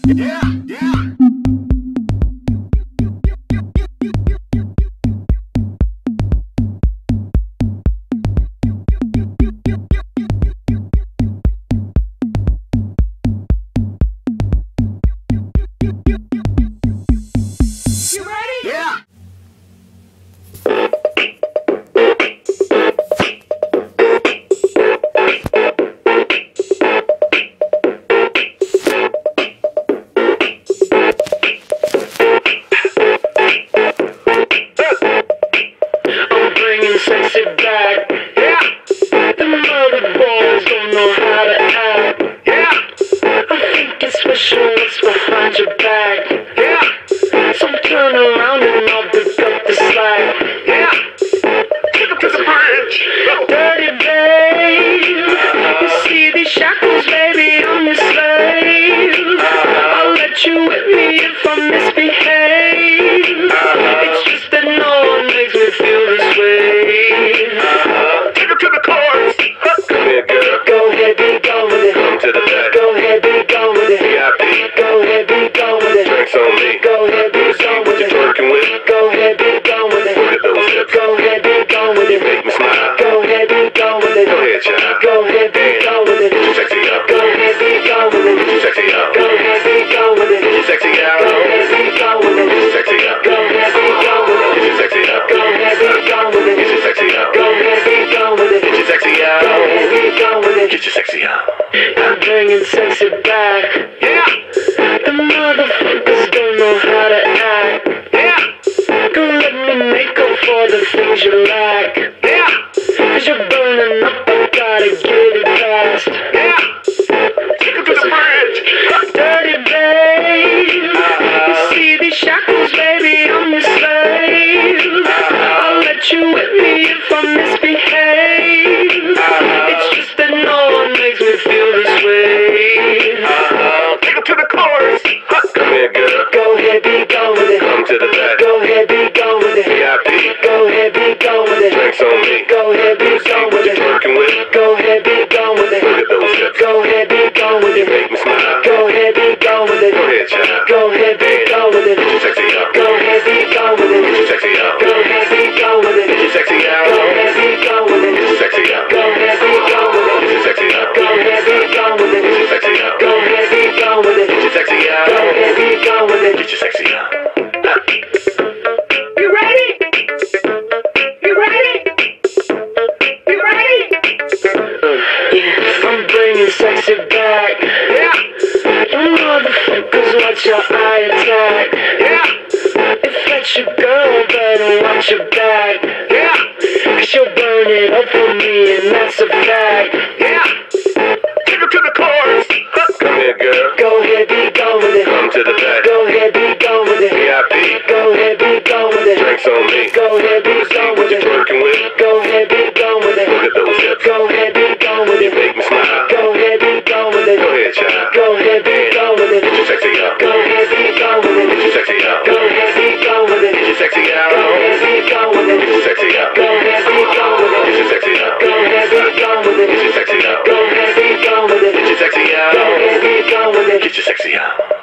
Yeah, yeah. You ready? Yeah. Sexy back, yeah. The mother boys don't know how to act, yeah. I think it's special what's behind your back, yeah. So turn around and I'll pick up the slack, yeah. Take up to the bridge, dirty babe. You see these shackles, baby, I'm your slave. I'll let you whip me if I misbehave. It's just that no one makes me feel this way. Take her to the chorus. Come here, girl. Go ahead, be gone with it. Come to the back. Go ahead, be gone with it. VIP. Go ahead, be gone with it. Drinks on me. Go ahead, be gone with it. What you twerking with? Go ahead, be gone with it. Look at those hips. Go ahead, be gone with it. Make me smile. Go ahead, be gone with it. Go ahead, child. Go ahead, be gone with it. Get you sexy up. Go ahead, be gone with it. Get you sexy up. Go ahead, be gone with it. Get you sexy out. Go ahead, be gone with it. Get you sexy up. Go ahead, be gone with it. Get you sexy up. Go ahead, be gone with it. Get you sexy up. Go ahead, be gone with it. Get you sexy out. Go ahead, be gone with it. Get you sexy out. I'm bringing sexy back. Yeah. The motherfuckers don't know how to act. Yeah. Go let me make up for the things you lack. Yeah. Cause you're burning up, I gotta get it fast. Yeah. Take it to the bridge. Dirty babe. You see these shackles, baby, I'm your slave. I'll let you whip me if I misbehave. It's just that no one makes me feel this way. Take it to the chorus. Come here, girl. Go ahead, be gone with it. Come to the back. Go ahead, be gone with it. VIP. Go ahead, be gone with it. Drinks on me. Go ahead, be gone with it. What you twerking with? Go ahead, be gone with it. Look at those hips. Go ahead, be gone with it. Make me smile. Go ahead, be gone with it. Go ahead, child. Go ahead, be gone with it. Get you sexy up. Go ahead, be gone with it. Get you sexy up. Go ahead, be gone with it. Get you sexy out. Go ahead, be gone with it. Get you sexy up. Go ahead, be gone with it. Get you sexy up. Go ahead, be gone with it. Get you sexy up. Go ahead, be gone with it. Get you sexy out. Go ahead, be gone with it. Get you sexy up. You ready? You ready? You ready? Yeah, I'm bringing sexy back. Yeah. You motherfuckers watch your eye attack. Yeah. If that's your girl, better watch your back. Yeah. Cause she'll burn it up for me and that's a fact. Yeah. Take her to the chorus. Come here, girl. Go ahead, be gone with it. Come to the back. Go ahead, be gone with it. VIP. Go ahead, be gone with it. Drinks on me. Go ahead, be gone with it. What you twerking with? Go ahead, be gone with it. Look at those hips. Go ahead, be gone with it. Make me smile. Go ahead, be gone with it. Go ahead, child. Go ahead, be gone with it. Get you sexy up. Go ahead, be gone with it. Get you sexy up. Go ahead, be gone with it. Get you sexy out. Go ahead, be gone with it. Get you sexy up. Go ahead, be gone with it. Get you sexy up. Go ahead, be gone with it. Get you sexy up. Go ahead, be gone with it. Get you sexy out. Go ahead, be gone with it. Get you sexy out.